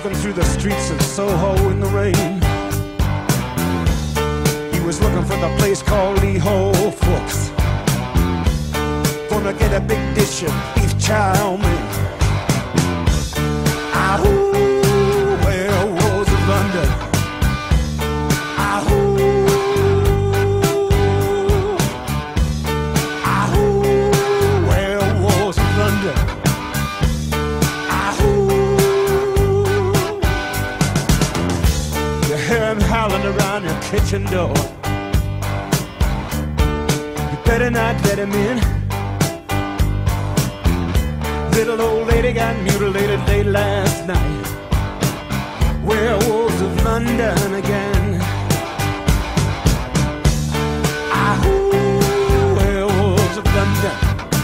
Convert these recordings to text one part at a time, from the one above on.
walking through the streets of Soho in the rain. He was looking for the place called Lee Ho Fooks. Gonna get a big dish of beef chow mein. Ahoo, werewolves of London. Ahoo, ahoo, werewolves of London. I'm howling around your kitchen door. You better not let him in. Little old lady got mutilated late last night. Werewolves of London again. Ahoo, werewolves of London.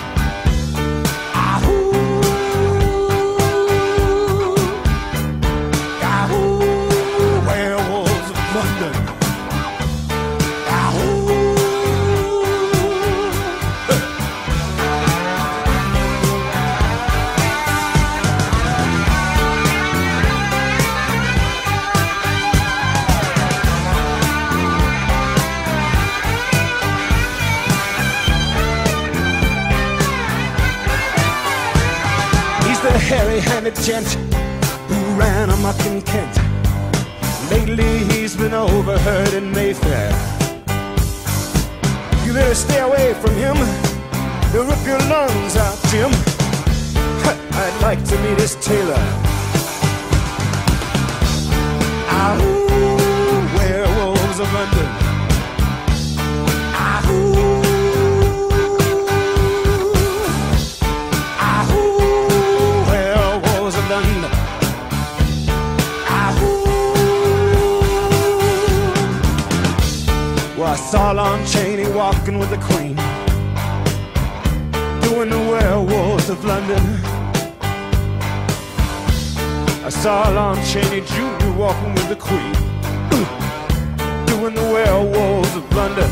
The hairy-handed gent who ran amok in Kent. Lately he's been overheard in Mayfair. You better stay away from him. He'll rip your lungs out, Jim. I'd like to meet his tailor. Ahoo, werewolves of London. Ahoo. Well, I saw Lon Chaney walking with the Queen, doing the werewolves of London. I saw Lon Chaney Jr. walking with the Queen, doing the werewolves of London.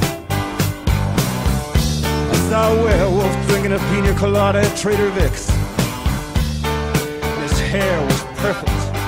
I saw a werewolf drinking a pina colada at Trader Vic's, and his hair was perfect.